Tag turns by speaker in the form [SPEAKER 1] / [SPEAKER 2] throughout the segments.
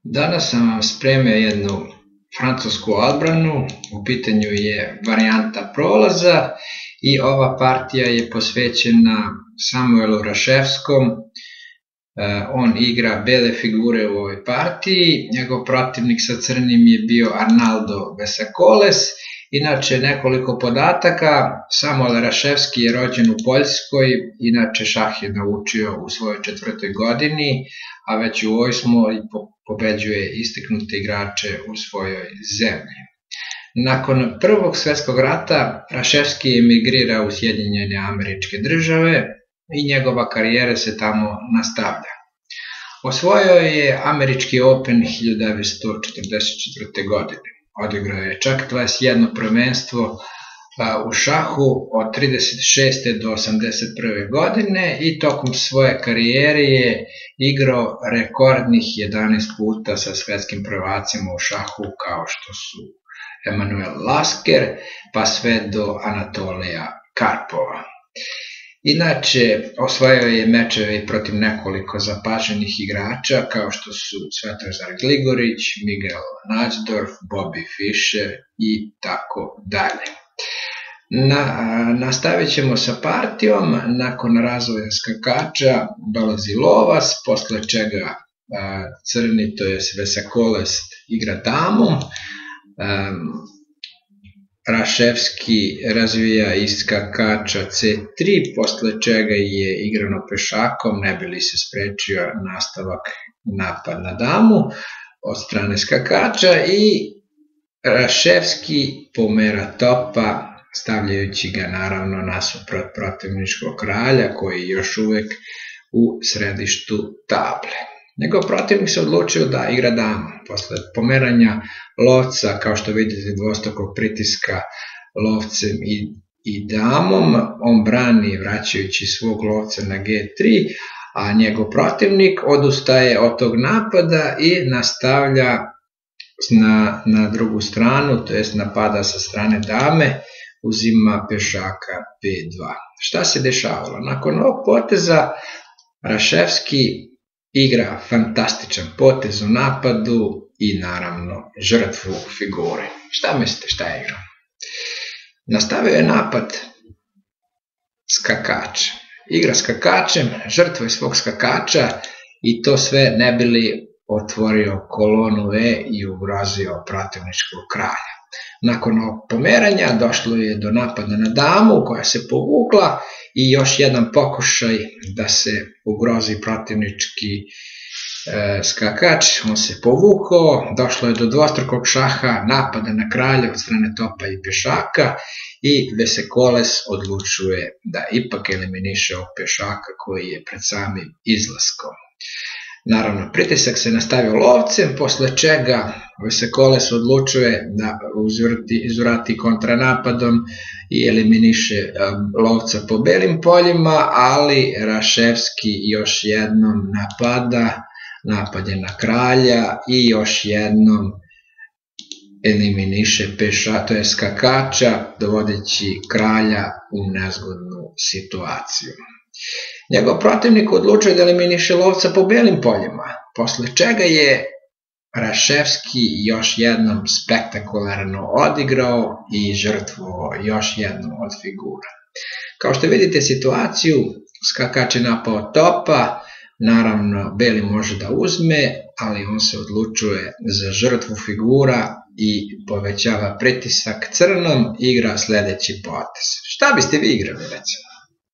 [SPEAKER 1] Danas sam vam spremio jednu francusku odbranu, u pitanju je varijanta prolaza i ova partija je posvećena Samuelu Raševskom. On igra bele figure u ovoj partiji, njegov protivnik sa crnim je bio Arnaldo Vesacoles. Inače, nekoliko podataka: Samuel Raševski je rođen u Poljskoj, inače šah je naučio u svojoj 4. godini, a već u 8. pobeđuje istaknute igrače u svojoj zemlji. Nakon Prvog svjetskog rata Raševski emigrira u Sjedinjene Američke Države i njegova karijera se tamo nastavlja. Osvojio je Američki Open 1944. godine. Odigrao je čak 21 prvenstvo u šahu od 36. do 81. godine i tokom svoje karijere je igrao rekordnih 11 puta sa svetskim prvacima u šahu kao što su Emanuel Lasker pa sve do Anatolija Karpova. Inače, osvojio je mečeve protiv nekoliko zapaženih igrača kao što su Svetozar Gligorić, Miguel Najdorf, Bobby Fischer i tako dalje. Nastavit ćemo sa partijom. Nakon razvoja skakača dolazi lovac, posle čega crni, to je Vesacoles, igra damom. Raševski razvija iz skakača C3, posle čega je igrano pešakom, ne bi li se sprečio nastavak napad na damu od strane skakača, i Raševski pomera topa, stavljajući ga naravno nasuprot protivničkog kralja koji je još uvek u središtu table. Njegov protivnik se odlučio da igra damu. Posle pomeranja lovca, kao što vidite, dvostrukog pritiska lovcem i damom, on brani vraćajući svog lovca na G3, a njegov protivnik odustaje od tog napada i nastavlja na drugu stranu, to jest napada sa strane dame, uzima pešaka P2. Šta se dešavalo? Nakon ovog poteza Raševski igra fantastičan potez u napadu i naravno žrtvu figure. Šta mislite šta je igrao? Nastavio je napad skakača. Igra skakačem, žrtvuje svog skakača i to sve ne bi li otvorio kolonu E i ugrozio protivničkog kralja. Nakon pomeranja došlo je do napada na damu koja se povukla i još jedan pokušaj da se ugrozi protivnički skakač, on se povukao, došlo je do dvostrukog šaha, napada na kralja od strane topa i pešaka i Vesacoles odlučuje da ipak eliminiše ovog pešaka koji je pred samim izlaskom. Naravno, pritisak se nastavio lovcem, posle čega Vesacoles odlučuje da uzvrati kontranapadom i eliminiše lovca po belim poljima, ali Raševski još jednom napada, napad je na kralja i još jednom eliminiše pešaka, to je skakača, dovodeći kralja u nezgodnu situaciju. Njegov protivnik odlučuje da eliminiše lovca po belim poljima, posle čega je Raševski još jednom spektakularno odigrao i žrtvovao još jednu od figura. Kao što vidite situaciju, skakač je napao topa, naravno beli može da uzme, ali on se odlučuje za žrtvu figura i povećava pritisak crnom, igra sledeći potez. Šta biste vi igrali, recimo?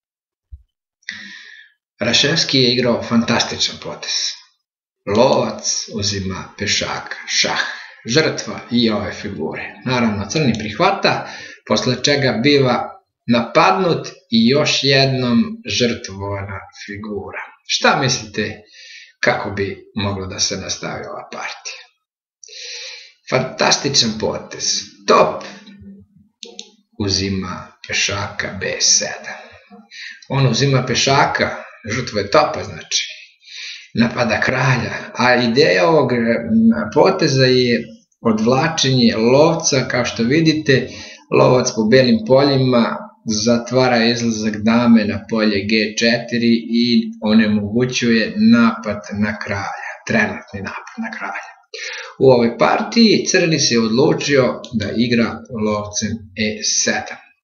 [SPEAKER 1] Raševski je igrao fantastičan potez. Lovac uzima pešaka, šah, žrtva i ove figure. Naravno, crni prihvata, posle čega biva napadnut i još jednom žrtvovana figura. Šta mislite kako bi moglo da se nastavi ova partija? Fantastičan potez. Top uzima pešaka B7. On uzima pešaka, žrtvuje topa, znači napada kralja, a ideja ovog poteza je odvlačenje lovca. Kao što vidite, lovac po belim poljima zatvara izlazak dame na polje G4 i onemogućuje napad na kralja, trenutni napad na kralja. U ovoj partiji crni se odlučio da igra lovcem E7.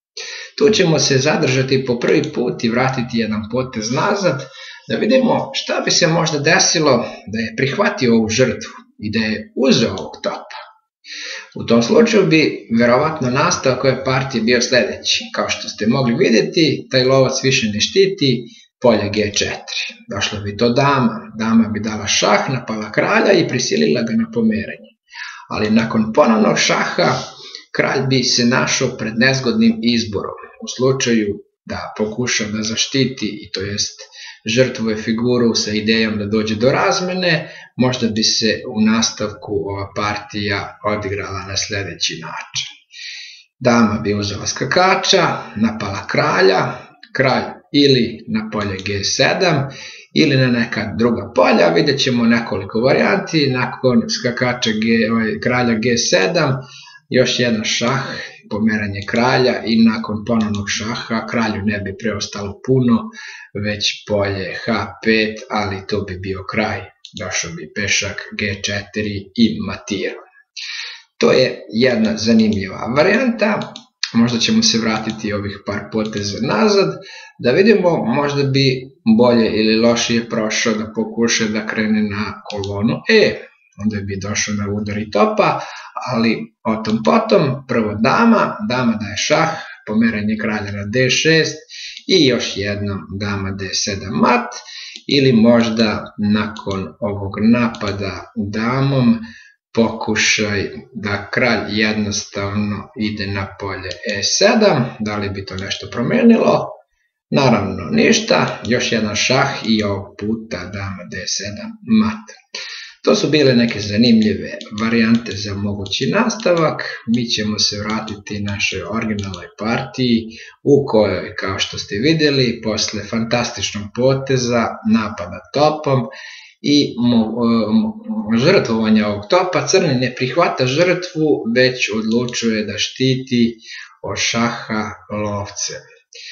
[SPEAKER 1] Tu ćemo se zadržati po prvi put i vratiti jedan potez nazad, da vidimo šta bi se možda desilo da je prihvatio ovu žrtvu i da je uzeo ovog topa. U tom slučaju bi verovatno nastavak ove partije bio sljedeći. Kao što ste mogli vidjeti, taj lovac više ne štiti polje G4. Došlo bi do dama. Dama bi dala šah, napala kralja i prisilila ga na pomeranje. Ali nakon ponovnog šaha, kralj bi se našao pred nezgodnim izborom. U slučaju da pokuša da zaštiti, to jest žrtvuje figuru sa idejom da dođe do razmene, možda bi se u nastavku ova partija odigrala na sljedeći način. Dama bi uzela skakača, napala kralja, kralj ili na polje G7 ili na neka druga polja. Vidjet ćemo nekoliko varijanti. Nakon skakača kralja G7 još jedan šah, pomeranje kralja i nakon ponovnog šaha kralju ne bi preostalo puno, već polje H5, ali to bi bio kraj. Došao bi pešak G4 i matirao. To je jedna zanimljiva varijanta. Možda ćemo se vratiti ovih par poteza nazad, da vidimo možda bi bolje ili lošije prošao da pokuša da krene na kolonu E. Onda bi došao na udar i topa, ali o tom potom. Prvo dama daje šah, pomeranje kralja na D6 i još jednom dama D7 mat, ili možda nakon ovog napada damom pokušaj da kralj jednostavno ide na polje E7, da li bi to nešto promenilo? Naravno ništa, još jedan šah i ovog puta dama D7 mat. To su bile neke zanimljive varijante za mogući nastavak. Mi ćemo se vratiti našoj originalnoj partiji u kojoj, kao što ste vidjeli, posle fantastičnog poteza, napada topom i žrtvovanja ovog topa, crni ne prihvata žrtvu, već odlučuje da štiti od šaha lovcem.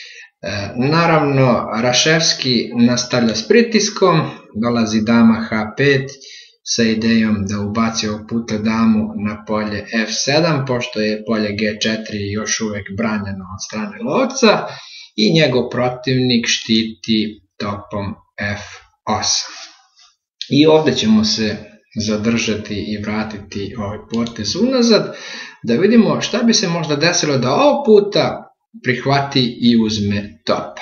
[SPEAKER 1] Naravno, Raševski nastavlja s pritiskom, dolazi dama H5 sa idejom da ubaci ovog puta damu na polje F7, pošto je polje G4 još uvek branjeno od strane lovca i njegov protivnik štiti topom F8. I ovdje ćemo se zadržati i vratiti ovaj potez unazad, da vidimo šta bi se možda desilo da ovog puta prihvati i uzme topa.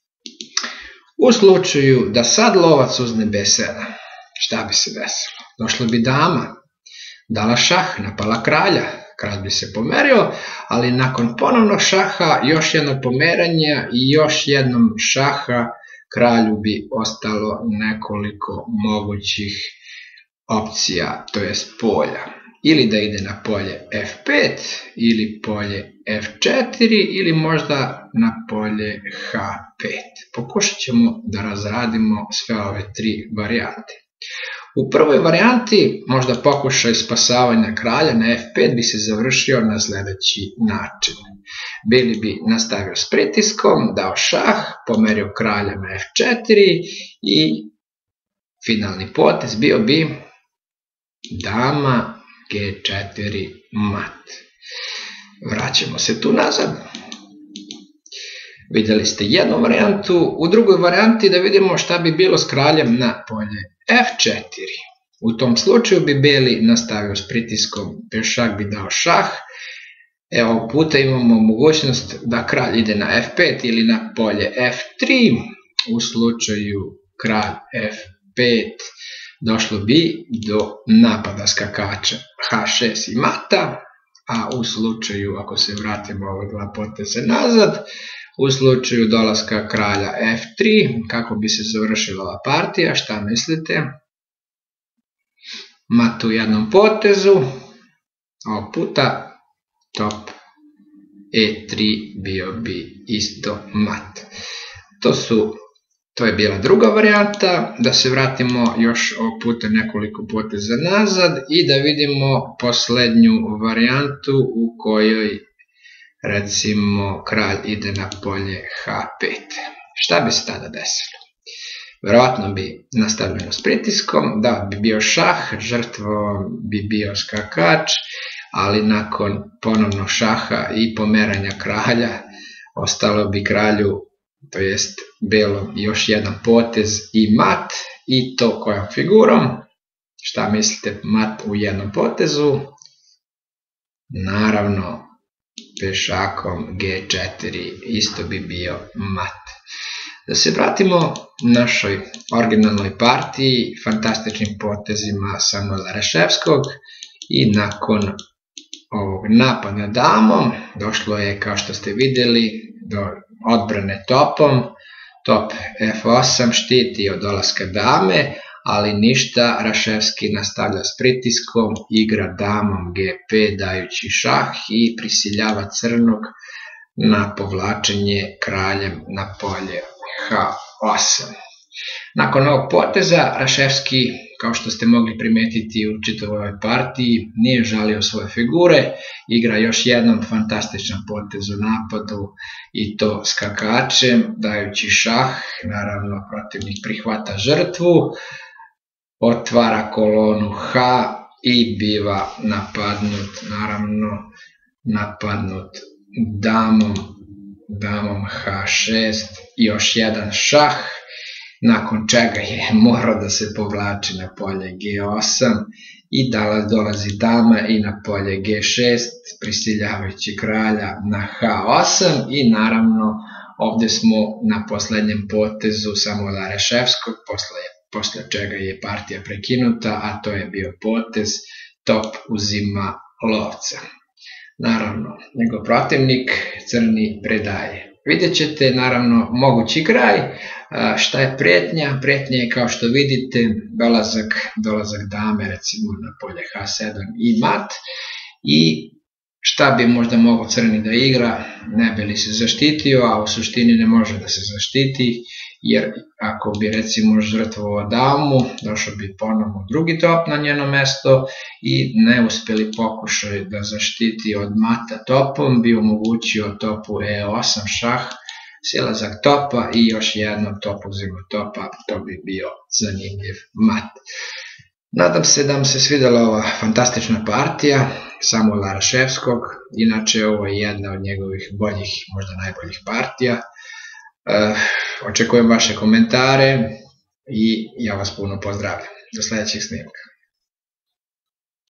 [SPEAKER 1] U slučaju da sad lovac uzme B7, šta bi se desilo? Došla bi dama, dala šah, napala kralja, kralj bi se pomerio, ali nakon ponovnog šaha još jedno pomeranje i još jednom šaha kralju bi ostalo nekoliko mogućih opcija, to jest polja. Ili da ide na polje F5, ili polje F4, ili možda na polje H5. Pokušat ćemo da razradimo sve ove tri varijante. U prvoj varijanti, možda pokušaj spasavanja kralja na F5 bi se završio na sljedeći način. Beli bi nastavio s pritiskom, dao šah, pomerio kralja na F4 i finalni potez bio bi dama G4 mat. Vraćamo se tu nazad. Vidjeli ste jednu varijantu. U drugoj varijanti da vidimo šta bi bilo s kraljem na polje F4. U tom slučaju bi beli nastavio s pritiskom, pešak bi dao šah. Ovog puta imamo mogućnost da kralj ide na F5 ili na polje F3. U slučaju kralj F5 došlo bi do napada skakača H6 i mata, a u slučaju, ako se vratimo ove dva poteza nazad, u slučaju dolaska kralja F3, kako bi se završila ova partija, šta mislite? Mat u jednom potezu, ovog puta top E3 bio bi isto mat. To je bila druga varijanta. Da se vratimo još ovog puta nekoliko poteza nazad i da vidimo posljednju varijantu u kojoj recimo kralj ide na polje H5. Šta bi se tada desilo? Verovatno bi nastavljeno s pritiskom, da bi bio šah, žrtvom bi bio skakač, ali nakon ponovnog šaha i pomeranja kralja, ostalo bi kralju, to jest belom, još jedan potez i mat, i to kojom figurom? Šta mislite, mat u jednom potezu? Naravno, pešakom G4 isto bi bio mat. Da se vratimo našoj originalnoj partiji, fantastičnim potezima Samuela Reševskog, i nakon ovog napada damom došlo je, kao što ste vidjeli, do odbrane topom. Top F8 štiti od dolaska dame, ali ništa, Reševski nastavlja s pritiskom, igra damom G5 dajući šah i prisiljava crnog na povlačenje kraljem na polje H8. Nakon ovog poteza, Reševski, kao što ste mogli primetiti u čitavoj ovoj partiji, nije žalio svoje figure, igra još jednom fantastičan potez u napadu, i to skakačem, dajući šah. Naravno, protivnik prihvata žrtvu, otvara kolonu H i biva napadnut, naravno napadnut damom H6, još jedan šah, nakon čega je morao da se povlači na polje G8 i dolazi dama i na polje G6, prisiljavajući kralja na H8, i naravno ovdje smo na poslednjem potezu Samuela Reševskog, posle čega je partija prekinuta, a to je bio potez top uzima lovca. Naravno, njegov protivnik crni predaje. Vidjet ćete, naravno, mogući kraj. Šta je pretnja? Pretnja je, kao što vidite, dolazak dame, recimo na polje H7 i mat, i šta bi možda mogao crni da igra, ne bi li se zaštitio, a u suštini ne može da se zaštiti, jer ako bi recimo žrtvovao damu, došao bi ponovno drugi top na njeno mesto i neuspeli pokušaj da zaštiti od mata topom bi omogućio topu E8 šah, silazak topa i još jedno top uzima topa, to bi bio zanimljiv mat. Nadam se da vam se svidjela ova fantastična partija Samuela Reševskog, inače ovo je jedna od njegovih boljih, možda najboljih partija. Očekujem vaše komentare i ja vas puno pozdravljam. Do sljedećeg snimka.